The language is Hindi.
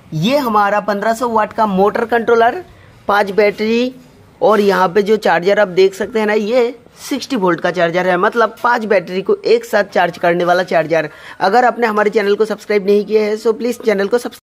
ये हमारा 1500 वाट का मोटर कंट्रोलर, 5 बैटरी, और यहाँ पे जो चार्जर आप देख सकते हैं ना, ये 60 वोल्ट का चार्जर है, मतलब 5 बैटरी को एक साथ चार्ज करने वाला चार्जर। अगर आपने हमारे चैनल को सब्सक्राइब नहीं किया है तो प्लीज़ चैनल को सब्सक्राइब